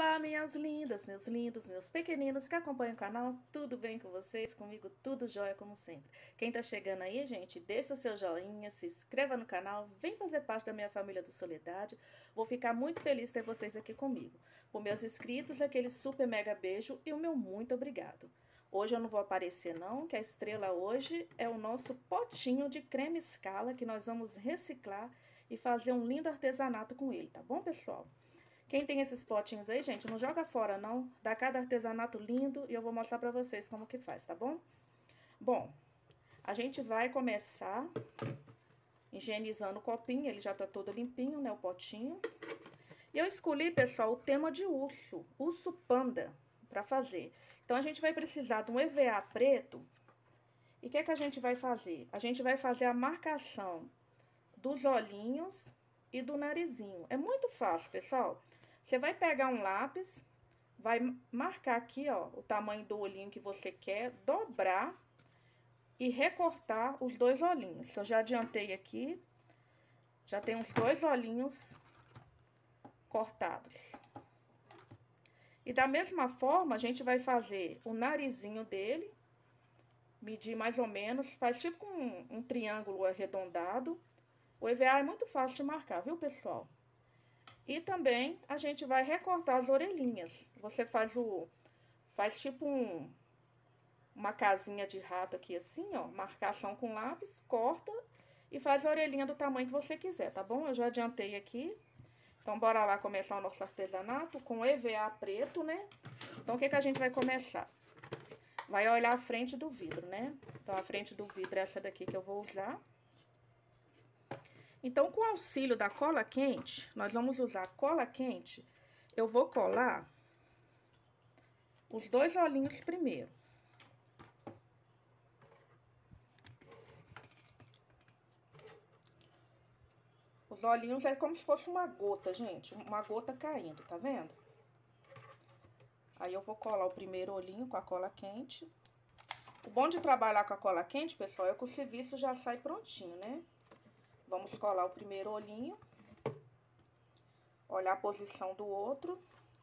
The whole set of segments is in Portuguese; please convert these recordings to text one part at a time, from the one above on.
Olá, minhas lindas, meus lindos, meus pequeninos que acompanham o canal, tudo bem com vocês? Comigo tudo jóia como sempre. Quem tá chegando aí, gente, deixa o seu joinha, se inscreva no canal, vem fazer parte da minha família do Soledade. Vou ficar muito feliz de ter vocês aqui comigo. Por meus inscritos, aquele super mega beijo e o meu muito obrigado. Hoje eu não vou aparecer não, que a estrela hoje é o nosso potinho de creme Scala, que nós vamos reciclar e fazer um lindo artesanato com ele, tá bom, pessoal? Quem tem esses potinhos aí, gente, não joga fora, não. Dá cada artesanato lindo e eu vou mostrar pra vocês como que faz, tá bom? Bom, a gente vai começar higienizando o copinho, ele já tá todo limpinho, né, o potinho. E eu escolhi, pessoal, o tema de urso panda, pra fazer. Então, a gente vai precisar de um EVA preto. E o que a gente vai fazer? A gente vai fazer a marcação dos olhinhos e do narizinho. É muito fácil, pessoal. Você vai pegar um lápis, vai marcar aqui, ó, o tamanho do olhinho que você quer, dobrar e recortar os dois olhinhos. Eu já adiantei aqui, já tem os dois olhinhos cortados. E da mesma forma, a gente vai fazer o narizinho dele, medir mais ou menos, faz tipo um triângulo arredondado. O EVA é muito fácil de marcar, viu, pessoal? E também a gente vai recortar as orelhinhas. Você faz tipo uma casinha de rato aqui assim, ó, marcação com lápis, corta e faz a orelhinha do tamanho que você quiser, tá bom? Eu já adiantei aqui. Então, bora lá começar o nosso artesanato com EVA preto, né? Então, o que a gente vai começar? Vai olhar a frente do vidro, né? Então, a frente do vidro é essa daqui que eu vou usar. Então, com o auxílio da cola quente, nós vamos usar cola quente. Eu vou colar os dois olhinhos primeiro. Os olhinhos é como se fosse uma gota, gente. Uma gota caindo, tá vendo? Aí, eu vou colar o primeiro olhinho com a cola quente. O bom de trabalhar com a cola quente, pessoal, é que o serviço já sai prontinho, né? Vamos colar o primeiro olhinho. Olhar a posição do outro.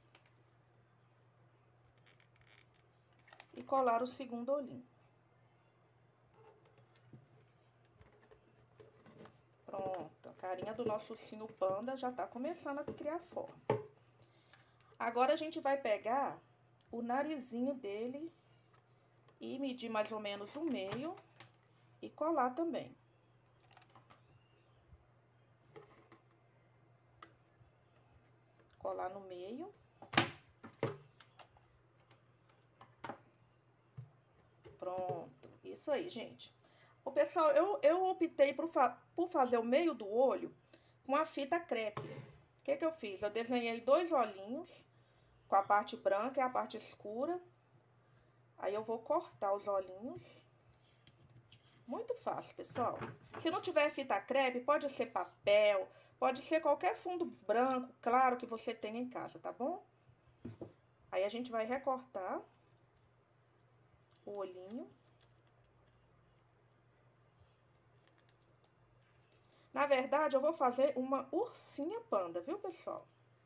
E colar o segundo olhinho. Pronto, a carinha do nosso ursinho panda já tá começando a criar forma. Agora, a gente vai pegar o narizinho dele e medir mais ou menos o meio e colar também. Colar no meio. Pronto, isso aí, gente. O pessoal, eu optei por fazer o meio do olho com a fita crepe. O que eu fiz? Eu desenhei dois olhinhos com a parte branca e a parte escura. Aí, eu vou cortar os olhinhos. Muito fácil, pessoal. Se não tiver fita crepe, pode ser papel, pode ser qualquer fundo branco, claro, que você tenha em casa, tá bom? Aí, a gente vai recortar o olhinho. Na verdade, eu vou fazer uma ursinha panda, viu, pessoal?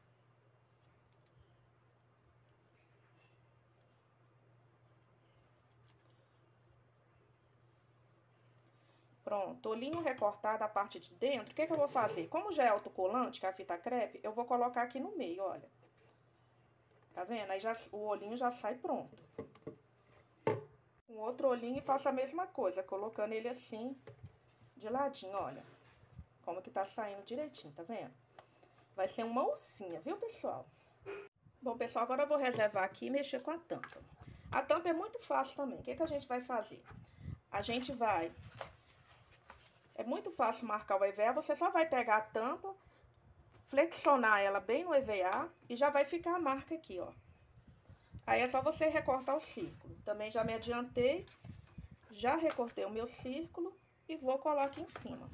Pronto, olhinho recortado a parte de dentro. O que eu vou fazer? Como já é autocolante, que é a fita crepe, eu vou colocar aqui no meio, olha. Tá vendo? Aí, o olhinho já sai pronto. Com outro olhinho e faço a mesma coisa, colocando ele assim, de ladinho, olha. Como que tá saindo direitinho, tá vendo? Vai ser uma ursinha, viu, pessoal? Bom, pessoal, agora eu vou reservar aqui e mexer com a tampa. A tampa é muito fácil também. O que a gente vai fazer? A gente vai... É muito fácil marcar o EVA, você só vai pegar a tampa, flexionar ela bem no EVA e já vai ficar a marca aqui, ó. Aí, é só você recortar o círculo. Também já me adiantei, já recortei o meu círculo e vou colar aqui em cima.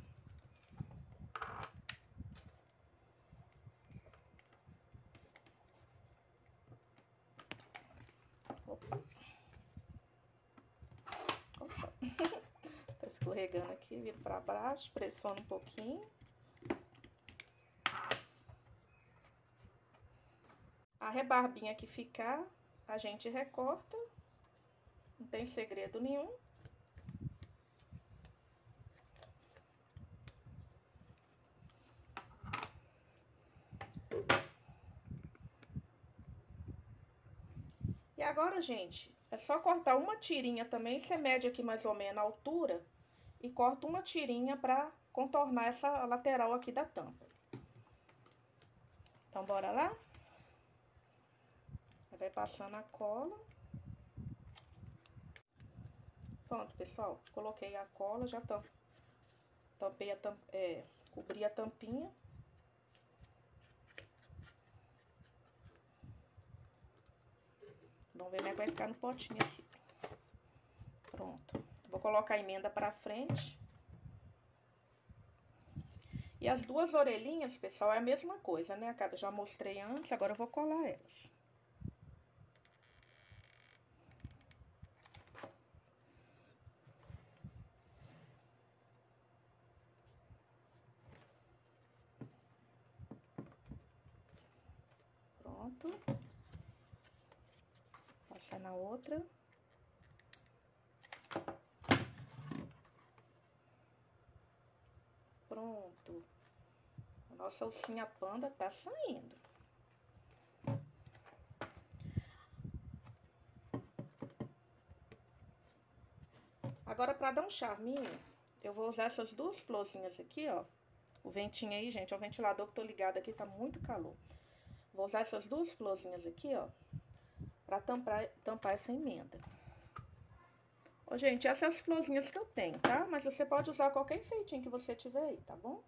Opa. Opa. Tá escorregando aqui, viro pra baixo, pressiona um pouquinho. A rebarbinha que ficar, a gente recorta, não tem segredo nenhum. E agora, gente, é só cortar uma tirinha também, você mede aqui mais ou menos a altura e corta uma tirinha pra contornar essa lateral aqui da tampa. Então, bora lá? Vai passando a cola. Pronto, pessoal, coloquei a cola, já tampei cobri a tampinha. Vamos ver como é que vai ficar no potinho aqui. Pronto. Vou colocar a emenda pra frente. E as duas orelhinhas, pessoal, é a mesma coisa, né? Eu já mostrei antes, agora eu vou colar elas. Pronto. Passar na outra. Pronto. A nossa ursinha panda tá saindo. Agora, pra dar um charminho, eu vou usar essas duas florzinhas aqui, ó. O ventinho aí, gente, é o ventilador que tô ligado aqui, tá muito calor. Vou usar essas duas florzinhas aqui, ó, pra tampar essa emenda. Ó, gente, essas são as florzinhas que eu tenho, tá? Mas você pode usar qualquer enfeitinho que você tiver aí, tá bom?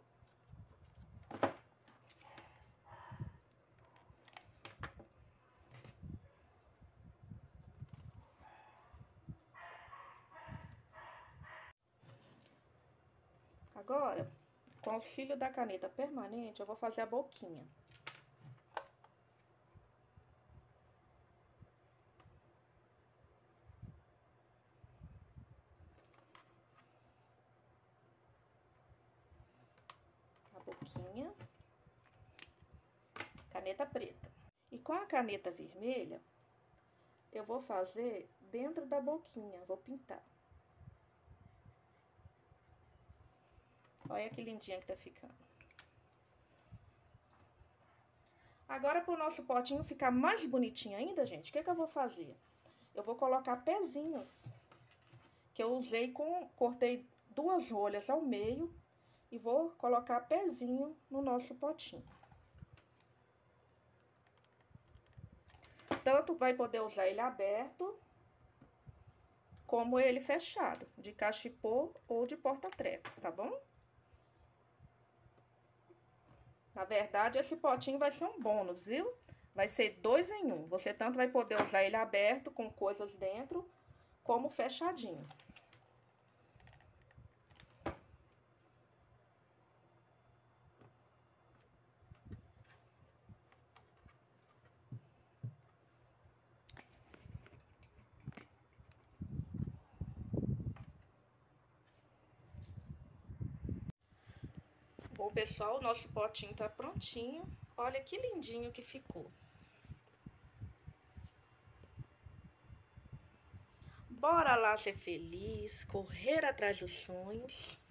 Agora, com o auxílio da caneta permanente, eu vou fazer a boquinha. A boquinha. Caneta preta. E com a caneta vermelha, eu vou fazer dentro da boquinha, vou pintar. Olha que lindinha que tá ficando. Agora, pro nosso potinho ficar mais bonitinho ainda, gente, o que eu vou fazer? Eu vou colocar pezinhos, que eu usei cortei duas rolhas ao meio e vou colocar pezinho no nosso potinho. Tanto vai poder usar ele aberto, como ele fechado, de cachepô ou de porta-trecos, tá bom? Na verdade, esse potinho vai ser um bônus, viu? Vai ser 2 em 1. Você tanto vai poder usar ele aberto, com coisas dentro, como fechadinho. Bom, pessoal, o nosso potinho tá prontinho. Olha que lindinho que ficou. Bora lá ser feliz, correr atrás dos sonhos.